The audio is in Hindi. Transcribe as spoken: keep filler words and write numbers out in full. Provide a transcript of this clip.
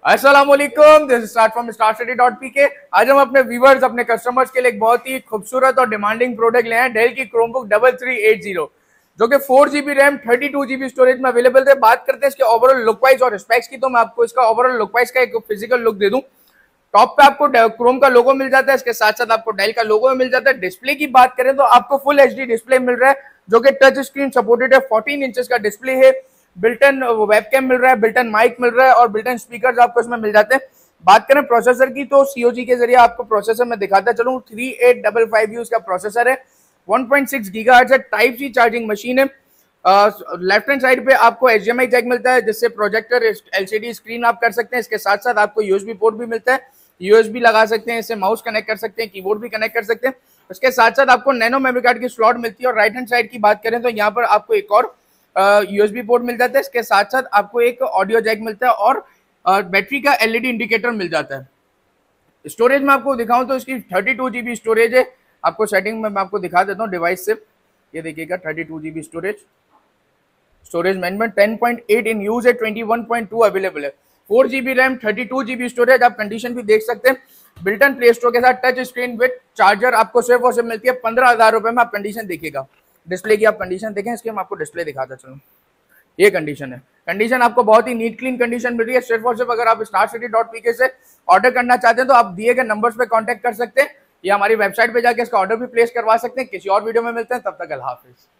अस्सलाम वालेकुम, this is start from star city dot P K. आज हम अपने व्यूवर्स, अपने कस्टमर्स के लिए एक बहुत ही खूबसूरत और डिमांडिंग प्रोडक्ट ले हैं, डेल की Chromebook double three eight zero, जो कि four GB RAM thirty two GB storage में अवेलेबल थे। बात करते हैं इसके ओवरऑल लुक वाइज और स्पेक्स की, तो मैं आपको इसका ओवरऑल लुक वाइज का एक फिजिकल लुक दे दूं। टॉप पे आपको क्रोम का लोगो मिल जाता है, इसके साथ साथ आपको डेल का लोगो मिल जाता है। डिस्प्ले की बात करें तो आपको फुल एचडी डिस्प्ले मिल रहा है, जो कि टच स्क्रीन सपोर्टेड है। फोर्टीन इंचेस का डिस्प्ले है, बिल्टन वेबकैम मिल रहा है, बिल्टन माइक मिल रहा है और बिल्टन स्पीकर्स आपको इसमें मिल जाते हैं। बात करें प्रोसेसर की तो सीओजी के जरिए आपको प्रोसेसर में दिखाता चलूं, three eight double five U इसका प्रोसेसर है, वन पॉइंट सिक्स गीगाहर्ट्ज है, टाइप सी चार्जिंग मशीन है। लेफ्ट हैंड साइड पे आपको एचडीएमआई जैक मिलता है, जिससे प्रोजेक्टर एलसीडी स्क्रीन आप कर सकते हैं। इसके साथ साथ आपको यूएसबी पोर्ट भी मिलता है, यूएसबी लगा सकते हैं, इससे माउस कनेक्ट कर सकते हैं, कीबोर्ड भी कनेक्ट कर सकते हैं। उसके साथ साथ आपको नैनो मेमोरी कार्ड की स्लॉट मिलती है। और राइट हैंड साइड की बात करें तो यहाँ पर आपको एक और यूएसबी पोर्ट मिल जाता है। इसके साथ साथ आपको एक ऑडियो जैक मिलता है और बैटरी का एलईडी इंडिकेटर मिल जाता है। स्टोरेज में आपको दिखाऊं तो इसकी थर्टी टू जीबी स्टोरेज है। आपको सेटिंग में मैं आपको दिखा देता हूँ डिवाइस से, ये देखिएगा thirty two GB storage. Storage management ten point eight in use है, twenty one point two available है। Four GB RAM, thirty two GB storage. आप कंडीशन भी देख सकते हैं, बिल्टन प्ले स्टोर के साथ टच स्क्रीन विद चार्जर आपको सिर्फ और सिर्फ मिलती है पंद्रह हजार रुपए में। आप कंडीशन देखिएगा, डिस्प्ले की आप कंडीशन देखें, इसके हम आपको डिस्प्ले दिखाता चलूँ। ये कंडीशन है, कंडीशन आपको बहुत ही नीट क्लीन कंडीशन मिल रही है। सिर्फ और सिर्फ अगर आप स्टार सिटी डॉट पी के से ऑर्डर करना चाहते हैं तो आप दिए गए नंबर्स पे कांटेक्ट कर सकते हैं या हमारी वेबसाइट पे जाके इसका ऑर्डर भी प्लेस करवा सकते हैं। किसी और वीडियो में मिलते हैं, तब तक अल्लाह हाफिज।